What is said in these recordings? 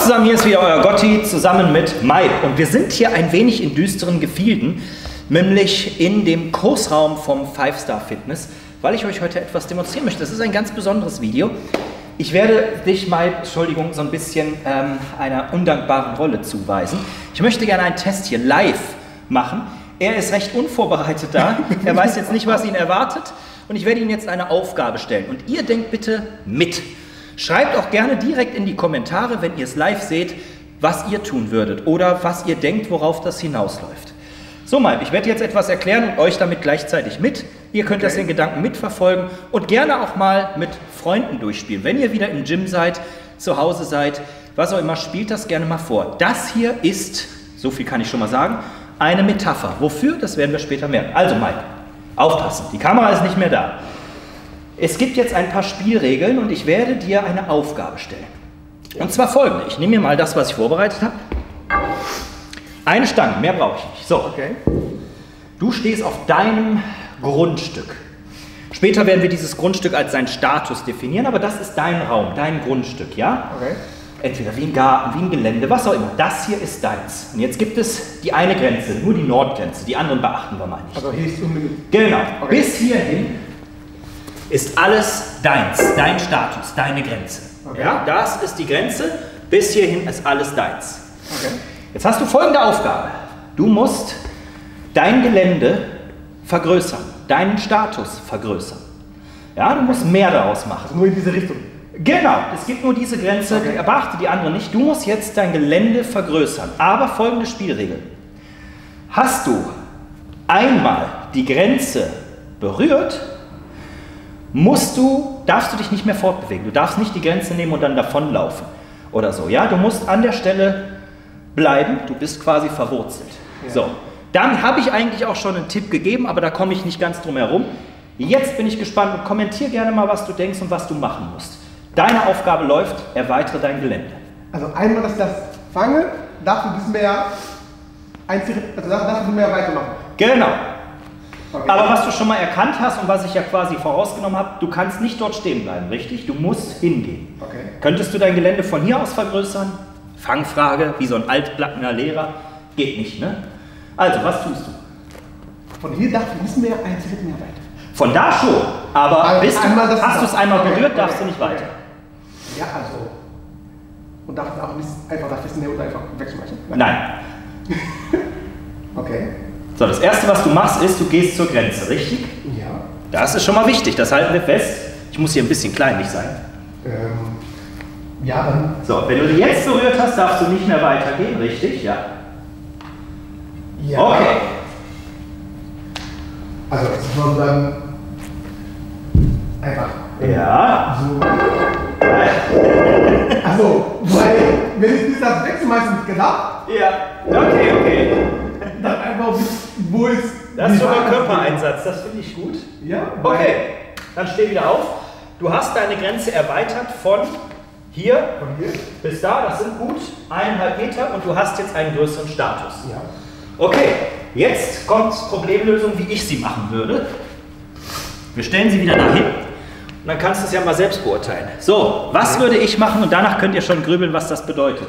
zusammen, hier ist wieder euer Gotti, zusammen mit Mike. Und wir sind hier ein wenig in düsteren Gefilden, nämlich in dem Kursraum vom 5-Star Fitness, weil ich euch heute etwas demonstrieren möchte. Das ist ein ganz besonderes Video. Ich werde dich, Mike, Entschuldigung, so ein bisschen einer undankbaren Rolle zuweisen. Ich möchte gerne einen Test hier live machen. Er ist recht unvorbereitet da. Er weiß jetzt nicht, was ihn erwartet. Und ich werde Ihnen jetzt eine Aufgabe stellen. Und ihr denkt bitte mit. Schreibt auch gerne direkt in die Kommentare, wenn ihr es live seht, was ihr tun würdet oder was ihr denkt, worauf das hinausläuft. So, Mike, ich werde jetzt etwas erklären und euch damit gleichzeitig mit. Ihr könnt das in Gedanken mitverfolgen und gerne auch mal mit Freunden durchspielen. Wenn ihr wieder im Gym seid, zu Hause seid, was auch immer, spielt das gerne mal vor. Das hier ist, so viel kann ich schon mal sagen, eine Metapher. Wofür? Das werden wir später merken. Also, Mike, aufpassen, die Kamera ist nicht mehr da. Es gibt jetzt ein paar Spielregeln und ich werde dir eine Aufgabe stellen. Und zwar folgende. Ich nehme mir mal das, was ich vorbereitet habe. Eine Stange, mehr brauche ich nicht. So, du stehst auf deinem Grundstück. Später werden wir dieses Grundstück als seinen Status definieren, aber das ist dein Raum, dein Grundstück, ja? Okay. Entweder wie ein Garten, wie ein Gelände, was auch immer. Das hier ist deins. Und jetzt gibt es die eine Grenze, nur die Nordgrenze. Die anderen beachten wir mal nicht. Also hier ist unbedingt. Genau. Okay. Bis hierhin ist alles deins, dein Status, deine Grenze. Okay. Ja, das ist die Grenze. Bis hierhin ist alles deins. Okay. Jetzt hast du folgende Aufgabe. Du musst dein Gelände vergrößern, deinen Status vergrößern. Ja, du musst mehr daraus machen. Also nur in diese Richtung. Genau, es gibt nur diese Grenze, beachte die andere nicht. Du musst jetzt dein Gelände vergrößern. Aber folgende Spielregel. Hast du einmal die Grenze berührt, darfst du dich nicht mehr fortbewegen. Du darfst nicht die Grenze nehmen und dann davonlaufen oder so. Ja, du musst an der Stelle bleiben. Du bist quasi verwurzelt. Ja. So, dann habe ich eigentlich auch schon einen Tipp gegeben, aber da komme ich nicht ganz drum herum. Jetzt bin ich gespannt und kommentier gerne mal, was du denkst und was du machen musst. Deine Aufgabe läuft, erweitere dein Gelände. Also einmal, dass ich das fange, darfst du ein bisschen mehr weitermachen. Genau. Okay. Aber was du schon mal erkannt hast und was ich ja quasi vorausgenommen habe, du kannst nicht dort stehen bleiben, richtig? Du musst hingehen. Okay. Könntest du dein Gelände von hier aus vergrößern? Fangfrage, wie so ein altblattener Lehrer. Geht nicht, ne? Also, was tust du? Von hier darfst du ein bisschen mehr, ein Schritt mehr weiter. Von da schon, aber also hast du es einmal berührt, darfst du nicht weiter. Ja, also. Und darfst du auch nicht einfach das bisschen mehr oder einfach wegschmeißen? Nein. Okay. So, das erste, was du machst, ist, du gehst zur Grenze, richtig? Ja. Das ist schon mal wichtig, das halten wir fest. Ich muss hier ein bisschen kleinlich sein. Ja, dann. So, wenn du die jetzt berührt hast, darfst du nicht mehr weitergehen, richtig? Ja. Ja. Okay. Also, es soll dann einfach. Ja. So. Also, weil, wenn ich das wegschmeißen nicht gedacht. Ja. Okay. Dann einfach, wo ist. Das ist schon mal Körpereinsatz, das finde ich gut. Ja. Okay, dann steh wieder auf. Du hast deine Grenze erweitert von hier bis da, das sind gut 1,5 Meter und du hast jetzt einen größeren Status. Ja. Okay, jetzt kommt Problemlösung, wie ich sie machen würde. Wir stellen sie wieder dahin und dann kannst du es ja mal selbst beurteilen. So, was würde ich machen und danach könnt ihr schon grübeln, was das bedeutet.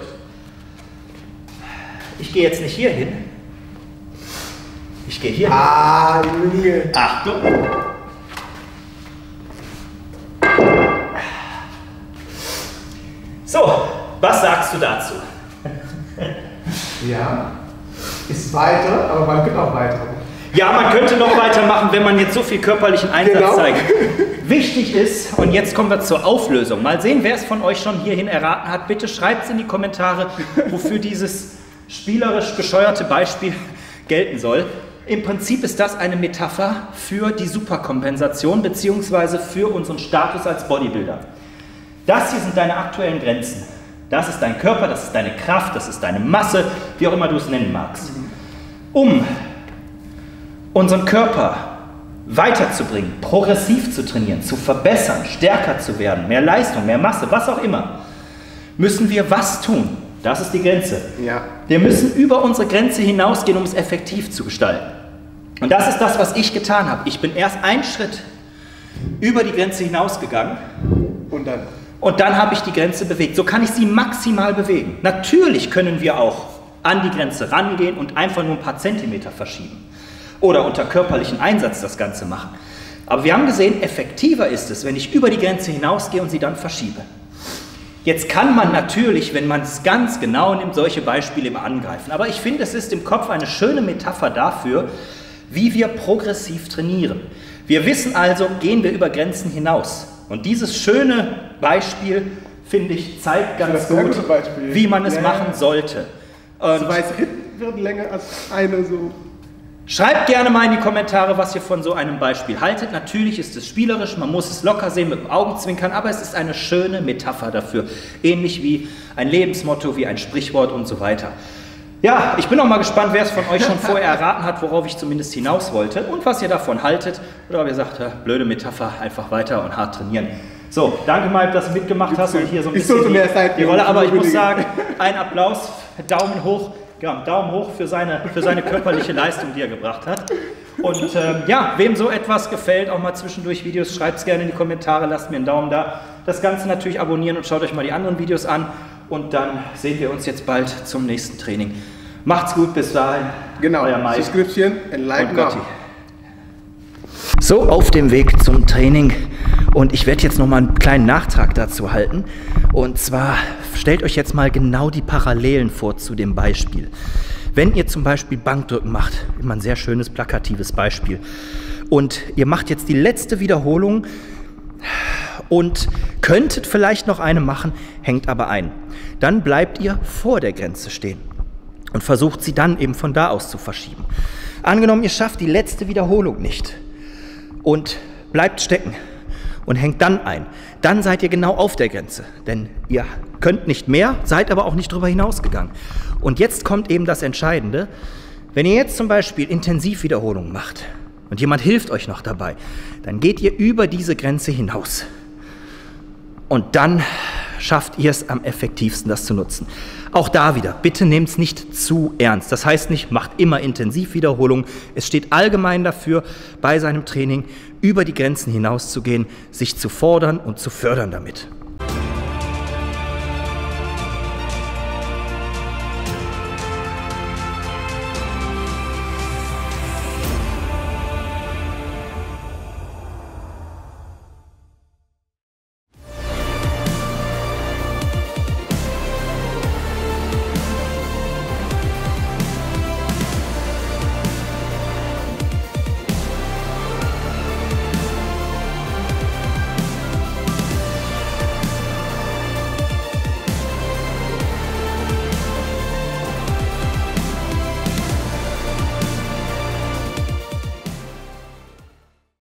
Ich gehe jetzt nicht hier hin. Ich gehe hier hin. Ah, Junge. Achtung. So, was sagst du dazu? Ja, ist weiter, aber man könnte auch weiter. Ja, man könnte noch weitermachen, wenn man jetzt so viel körperlichen Einsatz zeigt. Wichtig ist, und jetzt kommen wir zur Auflösung. Mal sehen, wer es von euch schon hierhin erraten hat. Bitte schreibt es in die Kommentare, wofür dieses spielerisch bescheuerte Beispiel gelten soll. Im Prinzip ist das eine Metapher für die Superkompensation bzw. für unseren Status als Bodybuilder. Das hier sind deine aktuellen Grenzen. Das ist dein Körper, das ist deine Kraft, das ist deine Masse, wie auch immer du es nennen magst. Um unseren Körper weiterzubringen, progressiv zu trainieren, zu verbessern, stärker zu werden, mehr Leistung, mehr Masse, was auch immer, müssen wir was tun? Das ist die Grenze. Ja. Wir müssen über unsere Grenze hinausgehen, um es effektiv zu gestalten. Und das ist das, was ich getan habe. Ich bin erst einen Schritt über die Grenze hinausgegangen. Und dann? Und dann habe ich die Grenze bewegt. So kann ich sie maximal bewegen. Natürlich können wir auch an die Grenze rangehen und einfach nur ein paar Zentimeter verschieben. Oder unter körperlichen Einsatz das Ganze machen. Aber wir haben gesehen, effektiver ist es, wenn ich über die Grenze hinausgehe und sie dann verschiebe. Jetzt kann man natürlich, wenn man es ganz genau nimmt, solche Beispiele immer angreifen. Aber ich finde, es ist im Kopf eine schöne Metapher dafür, wie wir progressiv trainieren. Wir wissen also, gehen wir über Grenzen hinaus. Und dieses schöne Beispiel, finde ich, zeigt ganz gut, wie man es machen sollte. Und 2 Schritten werden länger als eine so. Schreibt gerne mal in die Kommentare, was ihr von so einem Beispiel haltet. Natürlich ist es spielerisch, man muss es locker sehen, mit dem Augenzwinkern, aber es ist eine schöne Metapher dafür. Ähnlich wie ein Lebensmotto, wie ein Sprichwort und so weiter. Ja, ich bin auch mal gespannt, wer es von euch schon vorher erraten hat, worauf ich zumindest hinaus wollte und was ihr davon haltet. Oder ob ihr sagt, blöde Metapher, einfach weiter und hart trainieren. So, danke Mike, dass du mitgemacht hast und hier so ein bisschen die Rolle. Aber ich muss sagen, ein Applaus, Daumen hoch. Ja, Daumen hoch für seine körperliche Leistung, die er gebracht hat. Und ja, wem so etwas gefällt, auch mal zwischendurch Videos, schreibt es gerne in die Kommentare, lasst mir einen Daumen da. Das Ganze natürlich abonnieren und schaut euch mal die anderen Videos an. Und dann sehen wir uns jetzt bald zum nächsten Training. Macht's gut, bis dahin. Genau, euer Mike. Subscription and like now. So, auf dem Weg zum Training. Und ich werde jetzt noch mal einen kleinen Nachtrag dazu halten. Und zwar stellt euch jetzt mal genau die Parallelen vor zu dem Beispiel. Wenn ihr zum Beispiel Bankdrücken macht, immer ein sehr schönes plakatives Beispiel, und ihr macht jetzt die letzte Wiederholung und könntet vielleicht noch eine machen, hängt aber ein. Dann bleibt ihr vor der Grenze stehen und versucht sie dann eben von da aus zu verschieben. Angenommen, ihr schafft die letzte Wiederholung nicht und bleibt stecken und hängt dann ein. Dann seid ihr genau auf der Grenze, denn ihr könnt nicht mehr, seid aber auch nicht drüber hinausgegangen. Und jetzt kommt eben das Entscheidende. Wenn ihr jetzt zum Beispiel Intensivwiederholungen macht und jemand hilft euch noch dabei, dann geht ihr über diese Grenze hinaus. Und dann schafft ihr es am effektivsten, das zu nutzen. Auch da wieder, bitte nehmt es nicht zu ernst. Das heißt nicht, macht immer Intensivwiederholungen. Es steht allgemein dafür, bei seinem Training über die Grenzen hinauszugehen, sich zu fordern und zu fördern damit.